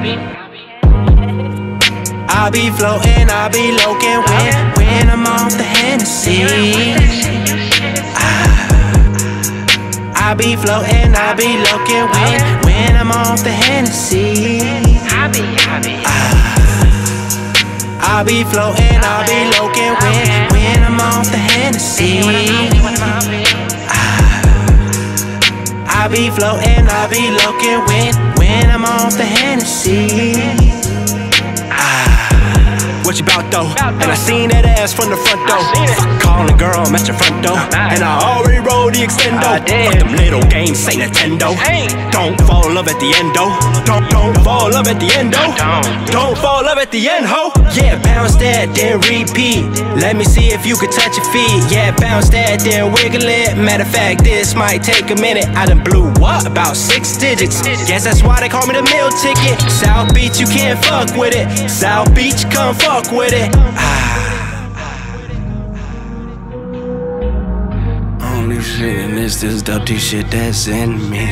I be floating, I be loking when I'm off the Hennessy. I be floating, I be looking when I'm off the Hennessy. I be floating, I be looking when I'm off the Hennessy. I be floating, I be looking when I'm off the Hennessy. What you bout though? And I seen that ass from the front door. Fuck calling girl, I'm at your front door. And I already rolled the extendo. Fuck them little games, say Nintendo. Don't fall in love at the end though. Don't fall in love at the end though. Don't fall in love at the end, ho. Yeah, bounce that, then repeat. Let me see if you can touch your feet. Yeah, bounce that, then wiggle it. Matter of fact, this might take a minute. I done blew what? About 6 digits. Guess that's why they call me the meal ticket. South Beach, you can't fuck with it. South Beach, come fuck with it. Only thing is this dirty shit that's in me.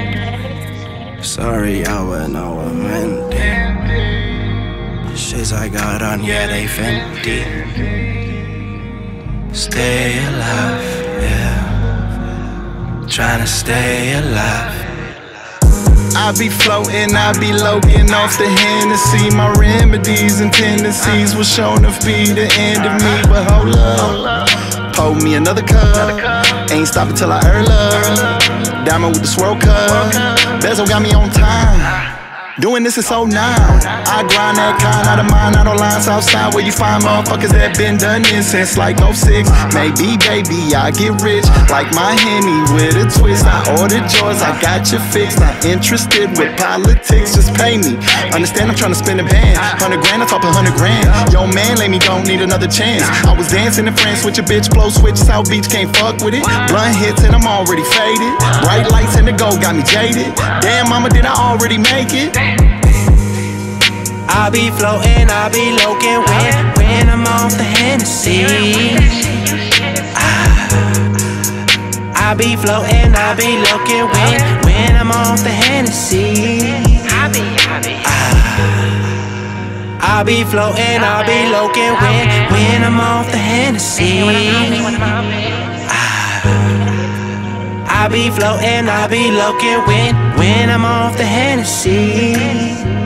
Sorry, I wouldn't know what meant it. Shits I got on, yeah, they Fendi. Stay alive, yeah. Trying to stay alive. I be floating, I be loking off the Hennessy. My remedies and tendencies was shown to be the end of me. But hold up, pour me another cup. Ain't stopping till I earn love. Diamond with the swirl cup. Bezel got me on time. Doing this is so now. I grind that kind out of mine, out on lines outside where you find motherfuckers that been done this since like 06. Maybe, baby, I get rich like my Henny with a twist. I ordered yours, I got you fixed. Not interested with politics, just pay me. Understand I'm trying to spend a band. 100 grand, I talk 100 grand. Yo, man, let me don't need another chance. I was dancing in France with your bitch, blow switch, South Beach, can't fuck with it. Blunt hits and I'm already faded. Bright lights in the gold got me jaded. Damn, mama, did I already make it? I be floating, I be loking when I'm off the Hennessy. I be floating, I be looking when I'm off the Hennessy. I be floating, I be looking when I'm off the Hennessy. I be floating, I be looking when I'm off the Hennessy.